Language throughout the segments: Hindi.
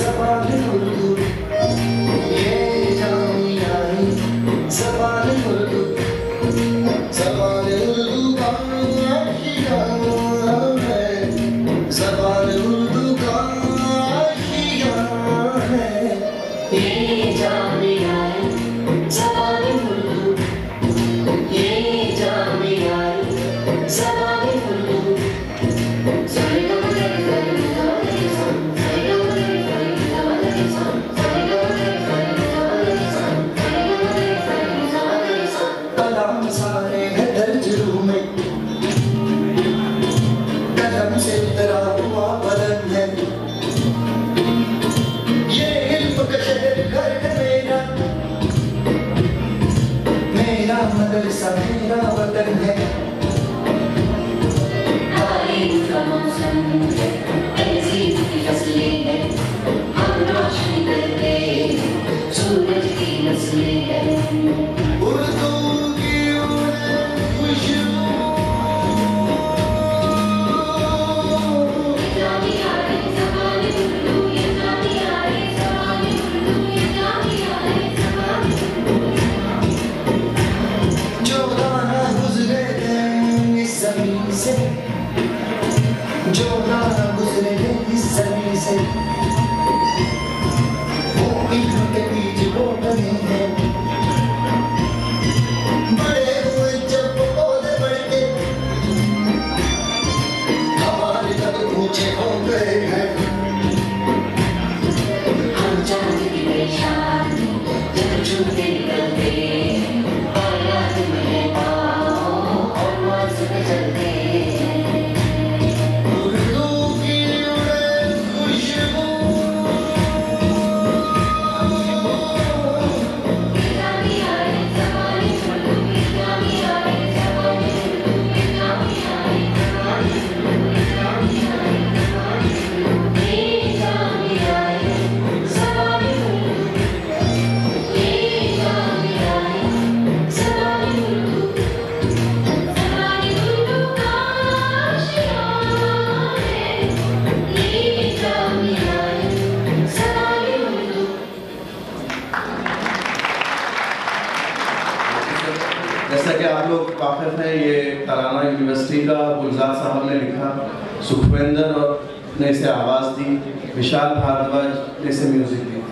जैसा कि आप लोग वाकिफ हैं, ये तराना यूनिवर्सिटी का गुलजार साहब ने लिखा, सुखविंदर ने इसे आवाज़ दी, विशाल भारद्वाज ने इसे म्यूज़िक दी।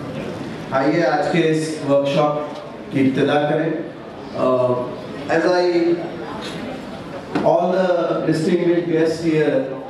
आइए आज के इस वर्कशॉप की इब्तिदा करें। As all the distinguished guests here